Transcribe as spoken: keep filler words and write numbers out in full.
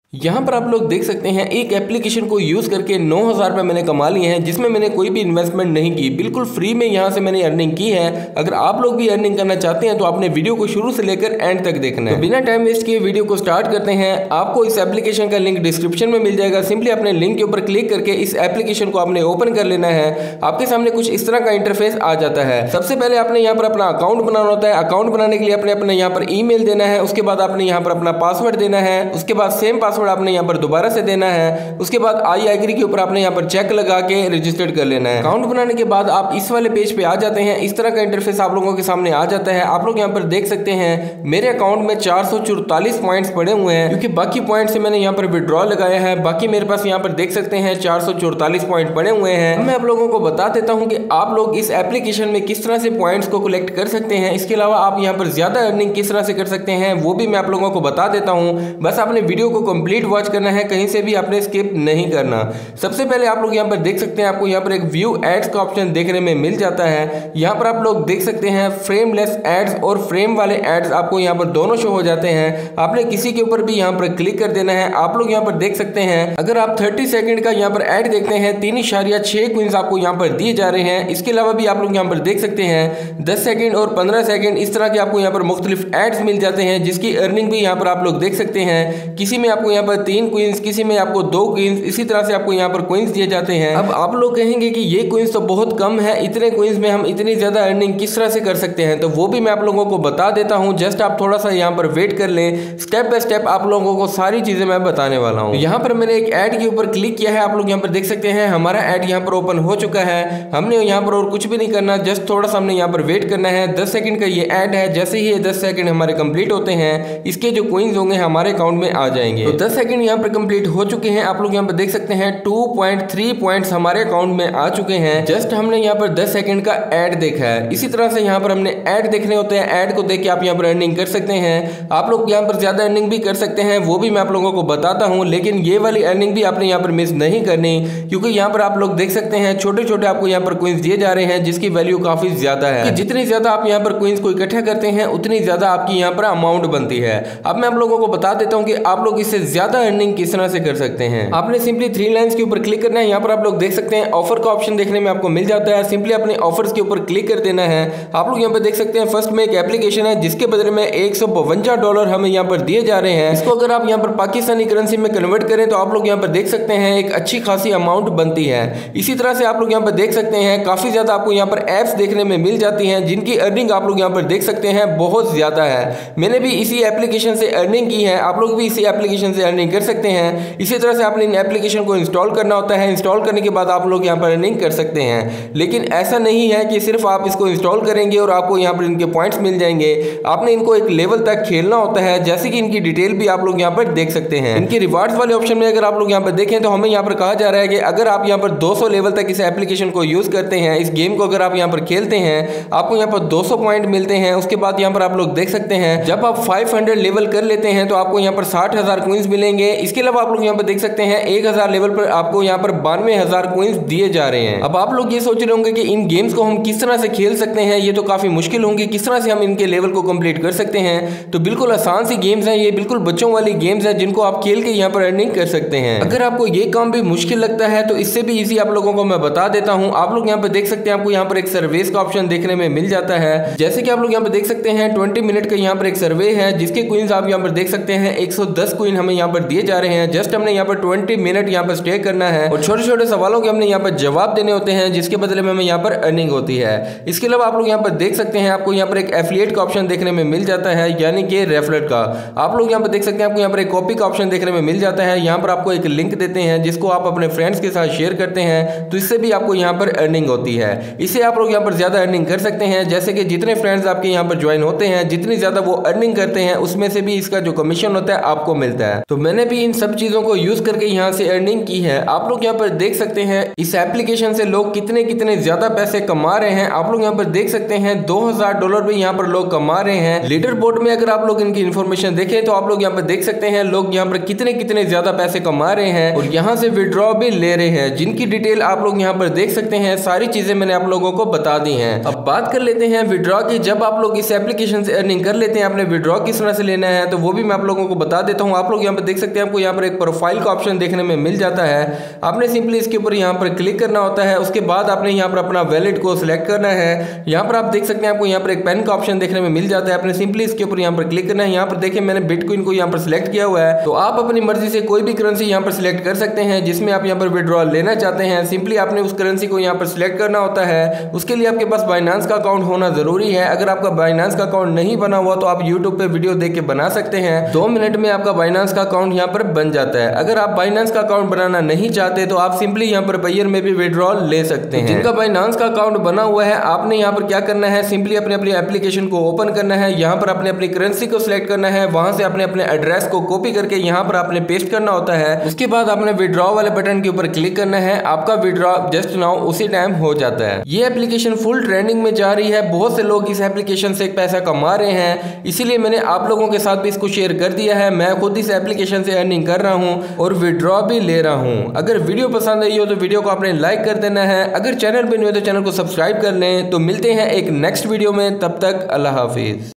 यहाँ पर आप लोग देख सकते हैं एक एप्लीकेशन को यूज़ करके नौ हज़ार रुपये मैंने कमा लिए हैं, जिसमें मैंने कोई भी इन्वेस्टमेंट नहीं की, बिल्कुल फ्री में यहाँ से मैंने अर्निंग की है। अगर आप लोग भी अर्निंग करना चाहते हैं तो आपने वीडियो को शुरू से लेकर एंड तक देखना है। तो बिना टाइम वेस्ट किए वीडियो को स्टार्ट करते हैं। आपको इस एप्लीकेशन का लिंक डिस्क्रिप्शन में मिल जाएगा। सिंपली अपने लिंक के ऊपर क्लिक करके इस एप्लीकेशन को आपने ओपन कर लेना है। आपके सामने कुछ इस तरह का इंटरफेस आ जाता है। सबसे पहले आपने यहाँ पर अपना अकाउंट बनाना होता है। अकाउंट बनाने के लिए आपने अपने यहाँ पर ई मेल देना है, उसके बाद आपने यहाँ पर अपना पासवर्ड देना है, उसके बाद सेम पासवर्ड आपने यहाँ पर दोबारा से देना है। उसके बाद आई एग्री के ऊपर आपने यहाँ पर चेक लगा के रजिस्टर्ड कर लेना है। अकाउंट बनाने के बाद आप इस वाले पेज पे आ जाते हैं। इस तरह का इंटरफेस आप लोगों के सामने आ जाता है। आप लोग यहाँ पर देख सकते हैं मेरे अकाउंट में चार सौ चौतालीस पॉइंट्स पड़े हुए हैं, क्योंकि बाकी पॉइंट से मैंने यहाँ पर विड्रॉ लगाया है। बाकी मेरे पास यहाँ पर देख सकते हैं चार सौ चौतालीस पॉइंट पड़े हुए हैं। मैं आप लोगों को बता देता हूँ कि आप लोग इस एप्लीकेशन में किस तरह से पॉइंट्स को कलेक्ट कर सकते हैं। इसके अलावा आप यहाँ पर ज्यादा अर्निंग किस तरह से कर सकते हैं वो भी मैं आप लोगों को बता देता हूँ। बस आपने वीडियो को कंप्लीट वॉच करना है, कहीं से भी आपने स्किप नहीं करना। सबसे पहले आप लोग यहाँ पर देख सकते हैं, आपको यहाँ पर एक व्यू एड्स का ऑप्शन देखने में मिल जाता है। यहाँ पर आप लोग देख सकते हैं फ्रेमलेस एड्स और फ्रेम वाले एड्स आपको यहाँ पर दोनों शो हो जाते हैं। आपने किसी के ऊपर भी यहाँ पर क्लिक कर देना है। आप लोग यहाँ पर देख सकते हैं अगर आप तीस सेकंड का यहाँ पर एड देखते हैं, तीन इशारिया छह क्वींस आपको यहाँ पर दिए जा रहे हैं। इसके अलावा भी आप लोग यहाँ पर देख सकते हैं दस सेकंड और पंद्रह सेकंड इस तरह के आपको यहाँ पर मुख्तलिफ एड्स मिल जाते हैं, जिसकी अर्निंग भी यहाँ पर आप लोग देख सकते हैं। किसी में आपको यहाँ पर तीन क्वींस, किसी में आपको दो क्वींस, इसी तरह से आपको यहाँ पर क्वींस दिए जाते हैं। अब आप लोग कहेंगे कि ये क्वींस तो बहुत कम है, इतने क्वींस में हम इतनी ज्यादा अर्निंग किस तरह से कर सकते हैं, तो वो भी मैं आप लोगों को बता देता हूँ। जस्ट आप थोड़ा सा यहाँ पर वेट कर लें, स्टेप बाय स्टेप आप लोगों को सारी चीजें मैं बताने वाला हूँ। यहाँ पर मैंने एक ऐड के ऊपर क्लिक किया है। आप लोग यहाँ पर देख सकते हैं हमारा ऐड यहाँ पर ओपन हो चुका है। हमने यहाँ पर और कुछ भी नहीं करना, जस्ट थोड़ा सा हमने यहाँ पर वेट करना है। दस सेकंड का ये ऐड है। जैसे ही ये दस सेकंड हमारे कंप्लीट होते हैं, इसके जो क्वींस होंगे हमारे अकाउंट में आ जाएंगे। तो दस सेकंड यहाँ पर कंप्लीट हो चुके हैं। आप लोग यहाँ पर देख सकते हैं टू पॉइंट थ्री पॉइंट्स हमारे अकाउंट में आ चुके हैं। जस्ट हमने यहाँ पर दस सेकंड का ऐड देखा है। इसी तरह से यहाँ पर हमने ऐड देखने होते हैं। ऐड को देख के आप यहाँ पर अर्निंग कर सकते हैं। आप लोग यहाँ पर ज्यादा अर्निंग भी कर सकते हैं, वो भी मैं आप लोगों को बताता हूँ। लेकिन ये वाली अर्निंग भी आपने यहाँ पर मिस नहीं करनी, क्योंकि यहाँ पर आप लोग देख सकते हैं छोटे छोटे आपको यहाँ पर क्वींस दिए जा रहे हैं, जिसकी वैल्यू काफी ज्यादा है। जितनी ज्यादा आप यहाँ पर क्वींस को इकट्ठा करते हैं, उतनी ज्यादा आपकी यहाँ पर अमाउंट बनती है। अब मैं आप लोगों को बता देता हूँ कि आप लोग इससे ज्यादा अर्निंग किस तरह से कर सकते हैं। आपने सिंपली थ्री लाइंस के ऊपर क्लिक करना है। यहाँ पर आप लोग देख सकते हैं ऑफर का ऑप्शन देखने में आपको मिल जाता है। सिंपली अपने ऑफर्स के ऊपर क्लिक कर देना है। आप लोग यहाँ पर देख सकते हैं फर्स्ट में एक एप्लीकेशन है, जिसके बदले में एक सौ बवंजा डॉलर हमें यहाँ पर दिए जा रहे हैं। इसको अगर आप यहाँ पर पाकिस्तानी करेंसी में कन्वर्ट करें तो आप लोग यहाँ पर देख सकते हैं एक अच्छी खासी अमाउंट बनती है। इसी तरह से आप लोग यहाँ पर देख सकते हैं काफी ज्यादा आपको यहाँ पर एप्स देखने में मिल जाती हैं, जिनकी अर्निंग आप लोग यहाँ पर देख सकते हैं बहुत ज्यादा है। मैंने भी इसी एप्लीकेशन से अर्निंग की है, आप लोग भी इसी एप्लीकेशन से अर्निंग कर सकते हैं। इसी तरह से आपने इन एप्लीकेशन को इंस्टॉल करना होता है। इंस्टॉल करने के बाद आप लोग यहाँ पर अर्निंग कर सकते हैं। लेकिन ऐसा नहीं है कि सिर्फ आप इसको इंस्टॉल करेंगे और आपको यहाँ पर इनके पॉइंट्स मिल जाएंगे। आपने इनको एक लेवल तक खेलना होता है, जैसे कि इनकी डिटेल भी आप लोग यहाँ पर देख सकते हैं। इनके रिवार्ड्स वाले ऑप्शन में अगर आप लोग यहाँ पर देखें तो हमें यहाँ पर कहा जा रहा है कि अगर आप यहाँ पर दो सौ लेवल तक इस एप्लीकेशन को यूज करते हैं, इस गेम को अगर आप यहाँ पर खेलते हैं, आपको यहाँ पर दो सौ पॉइंट मिलते हैं। उसके बाद यहाँ पर आप लोग देख सकते हैं जब आप पाँच सौ लेवल कर लेते हैं तो आपको यहाँ पर साठ हजार क्वींस मिलेंगे। इसके अलावा आप लोग यहाँ पर देख सकते हैं एक हजार लेवल पर आपको यहाँ पर बानवे हजार क्वींस दिए जा रहे हैं। अब आप लोग ये सोच रहे होंगे कि इन गेम्स को हम किस तरह से खेल सकते हैं, ये तो काफी मुश्किल होंगे, किस तरह से हम इनके लेवल को कंप्लीट कर सकते हैं। तो बिल्कुल आसान सी गेम्स हैं, ये बिल्कुल बच्चों वाली गेम्स हैं, जिनको आप खेल के यहाँ पर अर्निंग कर सकते हैं। अगर आपको ये काम भी मुश्किल लगता है तो इससे भी इजी आप लोगों को मैं बता देता हूँ। आप लोग यहाँ पर देख सकते हैं आपको यहाँ पर एक सर्वेस का ऑप्शन देखने में मिल जाता है। जैसे कि आप लोग यहाँ पर देख सकते हैं ट्वेंटी मिनट का यहाँ पर एक सर्वे है, जिसके क्वींस आप यहाँ पर देख सकते हैं एक सौ दस क्वीन हमें यहाँ पर दिए जा रहे हैं। जस्ट हमने यहाँ पर ट्वेंटी मिनट यहाँ पर स्टे करना है और छोटे छोटे सवालों के हमने यहाँ पर जवाब देने होते हैं, जिसके बदले में हमें यहाँ पर अर्निंग होती है। इसके अलावा आप लोग यहाँ पर देख सकते हैं आपको यहाँ पर एक एफिलिएट का ऑप्शन देखने में मिल जाता है, यानी कि रेफरल का। आप लोग यहाँ पर देख सकते हैं आपको यहाँ पर एक कॉपी का ऑप्शन देखने में मिल जाता है। यहाँ पर आपको एक लिंक देते हैं, जिसको आप अपने फ्रेंड्स के साथ शेयर करते हैं, तो इससे भी आपको यहाँ पर अर्निंग होती है। इससे आप लोग यहाँ पर ज्यादा अर्निंग कर सकते हैं। जैसे कि जितने फ्रेंड्स आपके यहाँ पर ज्वाइन होते हैं, जितनी ज्यादा वो अर्निंग करते हैं, उसमें से भी इसका जो कमीशन होता है आपको मिलता है। तो मैंने भी इन सब चीजों को यूज करके यहाँ से अर्निंग की है। आप लोग यहाँ पर देख सकते हैं इस एप्लीकेशन से लोग कितने कितने ज्यादा पैसे कमा रहे हैं। आप लोग यहाँ पर देख सकते हैं दो हजार डॉलर भी यहाँ पर लोग कमा रहे हैं। लीडर बोर्ड में अगर आप लोग इनकी इन्फॉर्मेशन देखें तो आप लोग यहाँ पर देख सकते हैं लोग यहाँ पर कितने कितने ज्यादा पैसे कमा रहे हैं और यहाँ से विड्रॉ भी ले रहे हैं, जिनकी डिटेल आप लोग यहाँ पर देख सकते हैं। सारी चीजें मैंने आप लोगों को बता दी हैं। अब बात कर लेते हैं विड्रॉ की। जब आप लोग इस एप्लीकेशन से अर्निंग कर लेते हैं, आपने विड्रॉ किस तरह से लेना है तो वो भी मैं आप लोगों को बता देता हूँ। आप लोग यहाँ पर देख सकते हैं आपको यहाँ पर एक प्रोफाइल का ऑप्शन देखने में मिल जाता है। आपने सिंपली इसके ऊपर यहाँ पर क्लिक करना होता है। उसके बाद आपने यहाँ पर अपना वैलेट को सिलेक्ट करना है। यहाँ पर आप देख सकते हैं आपको यहाँ पर एक पेन का ऑप्शन देखने में मिल जाता है। आपने सिंपली इसके ऊपर यहाँ पर क्लिक करना है। यहाँ पर देखिए मैंने बिटकॉइन को यहाँ पर सिलेक्ट किया हुआ है। तो आप अपनी मर्जी से कोई भी करेंसी यहाँ पर सिलेक्ट कर सकते हैं जिसमें आप यहाँ पर विड्रॉल लेना चाहते हैं। सिंपली आपने उस करेंसी को यहाँ पर सिलेक्ट करना होता है। उसके लिए आपके पास बाइनेंस का अकाउंट होना जरूरी है। अगर आपका बाइनेंस का अकाउंट नहीं बना हुआ तो आप यूट्यूब पे वीडियो देख के बना सकते हैं। दो मिनट में आपका बाइनेंस का अकाउंट यहाँ पर बन जाता है। अगर आप बाइनेंस का अकाउंट बनाना नहीं चाहते तो आप सिंपली यहाँ पर पेयर में भी विड्रॉल ले सकते हैं। जिनका बाइनेंस का अकाउंट बना हुआ है आपने यहाँ पर क्या करना है, सिंपली अपने अपनी एप्लीकेशन को ओपन करना है। यहाँ पर आपने अपनी करेंसी को सिलेक्ट करना है। वहां से अपने अपने एड्रेस को कॉपी करके यहाँ पर आपने पेस्ट करना होता है। उसके बाद आपने विड्रॉ वाले बटन के ऊपर क्लिक करना है। आपका विड्रॉ जस्ट नाउ उसी टाइम हो जाता है। ये एप्लीकेशन फुल ट्रेंडिंग में जा रही है। बहुत से लोग इस एप्लीकेशन से पैसा कमा रहे हैं, इसीलिए मैंने आप लोगों के साथ भी इसको शेयर कर दिया है। मैं खुद इस एप्लीकेशन से अर्निंग कर रहा हूं और विड्रॉ भी ले रहा हूं। अगर वीडियो पसंद आई हो तो वीडियो को आपने लाइक कर देना है। अगर चैनल पे नहीं हो तो चैनल को सब्सक्राइब कर लें। तो मिलते हैं एक नेक्स्ट वीडियो में, तब तक अल्लाह हाफिज।